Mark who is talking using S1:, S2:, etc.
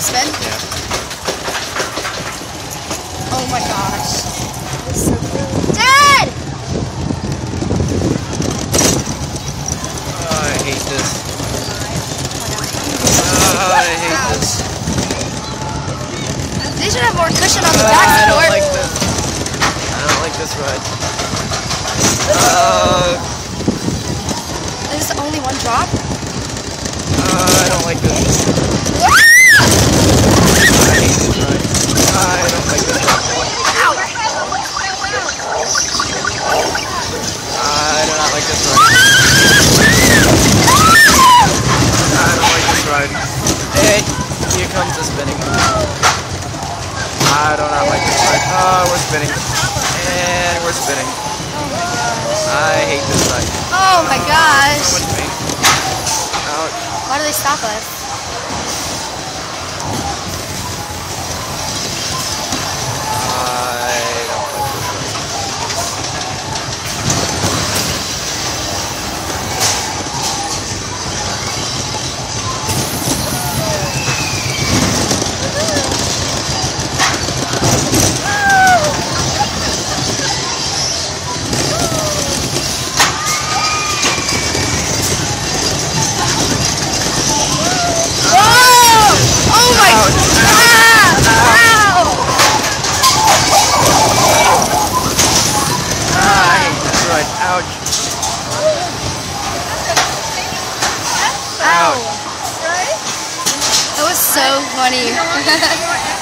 S1: spin?
S2: Yeah.
S1: Oh my gosh. Dad!
S2: Oh, I hate this. Oh, I hate this.
S1: They should have more cushion on the
S2: I
S1: back
S2: don't
S1: door.
S2: like this. I don't like this ride.
S1: There's only one drop.
S2: I don't like this. I hate this ride. I don't like this ride.
S1: Ow!
S2: I do not like this ride. I don't like this ride. Hey, here comes the spinning. I do not like this ride. Oh, we're spinning. And we're spinning. I hate this ride.
S1: Oh my gosh.
S2: So much pain. Ouch.
S1: Why do they stop us?
S2: I don't like this ride.
S1: Oh my god! Ow!
S2: I hate this ride. Ouch.
S1: Ow! That was so funny.